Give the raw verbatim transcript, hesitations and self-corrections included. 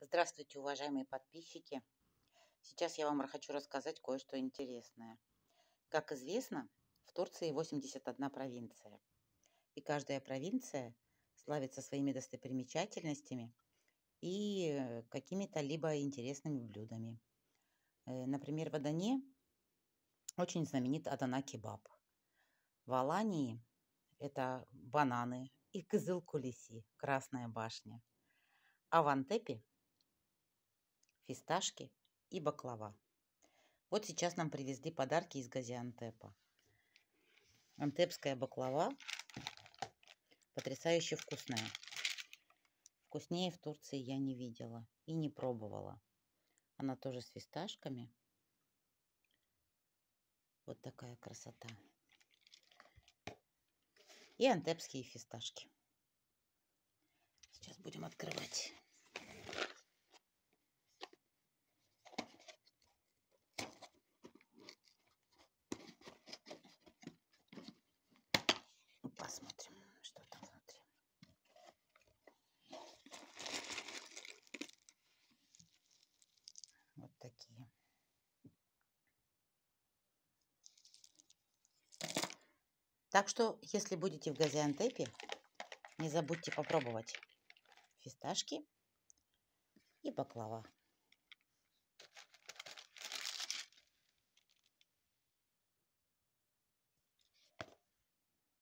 Здравствуйте, уважаемые подписчики! Сейчас я вам хочу рассказать кое-что интересное. Как известно, в Турции восемьдесят одна провинция. И каждая провинция славится своими достопримечательностями и какими-то либо интересными блюдами. Например, в Адане очень знаменит Адана-кебаб. В Алании это бананы и Кызыл-Кулиси, Красная башня. А в Антепе фисташки и баклава. Вот сейчас нам привезли подарки из Газиантепа. Антепская баклава потрясающе вкусная. Вкуснее в Турции я не видела и не пробовала. Она тоже с фисташками. Вот такая красота. И антепские фисташки. Сейчас будем открывать. Посмотрим, что там внутри. Вот такие. Так что, если будете в Газиантепе, не забудьте попробовать фисташки и баклава.